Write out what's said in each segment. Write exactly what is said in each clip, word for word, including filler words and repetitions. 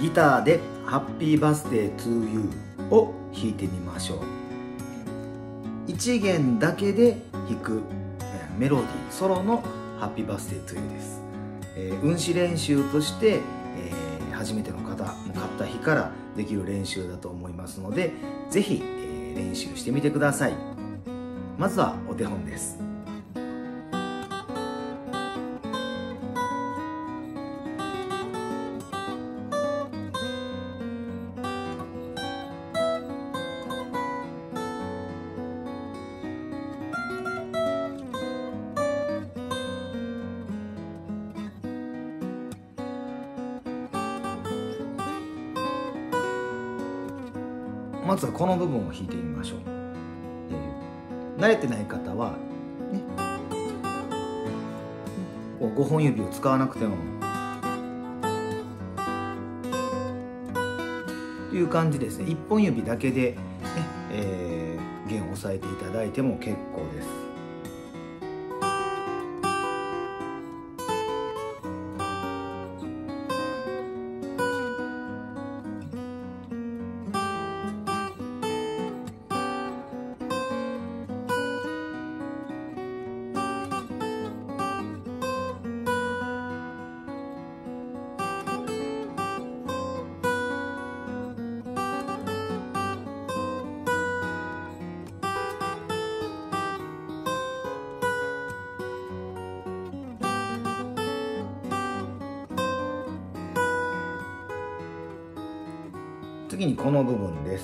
ギターで「ハッピーバースデートゥーユー」を弾いてみましょう。いち弦だけで弾くメロディーソロの「ハッピーバースデートゥーユー」です。えー、運指練習として、えー、初めての方も買った日からできる練習だと思いますので、ぜひ、えー、練習してみてください。まずはお手本です。まずはこの部分を弾いてみましょう。えー、慣れてない方は、ね、こうごほん指を使わなくてもという感じですね。いっぽん指だけで、ねえー、弦を押さえていただいても結構です。次にこの部分です。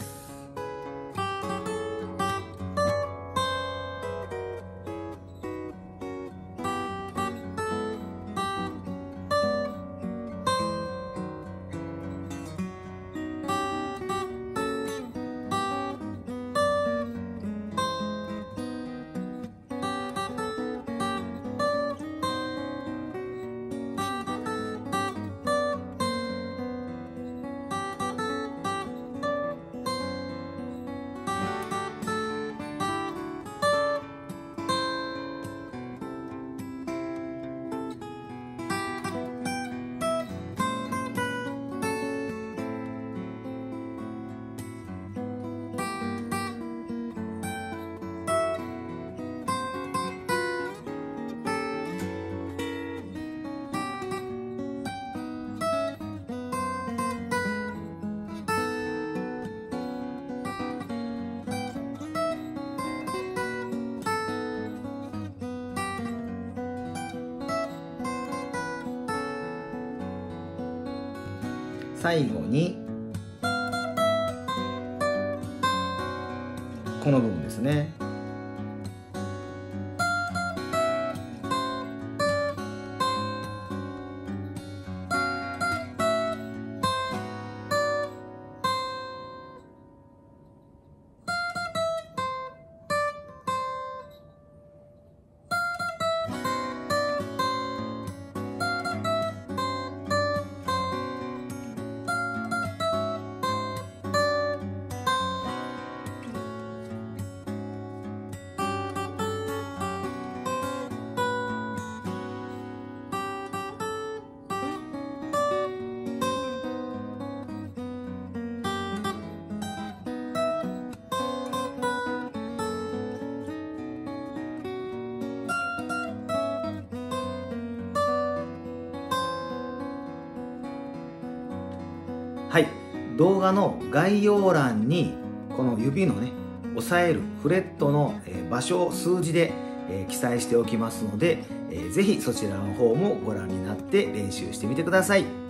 最後にこの部分ですね。はい、動画の概要欄にこの指のね押さえるフレットの場所を数字で記載しておきますので、ぜひそちらの方もご覧になって練習してみてください。